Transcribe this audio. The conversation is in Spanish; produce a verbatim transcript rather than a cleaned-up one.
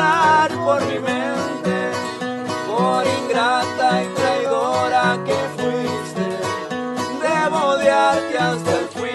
pasar por mi mente, por ingrata y traidora que fuiste, debo odiarte hasta el fin.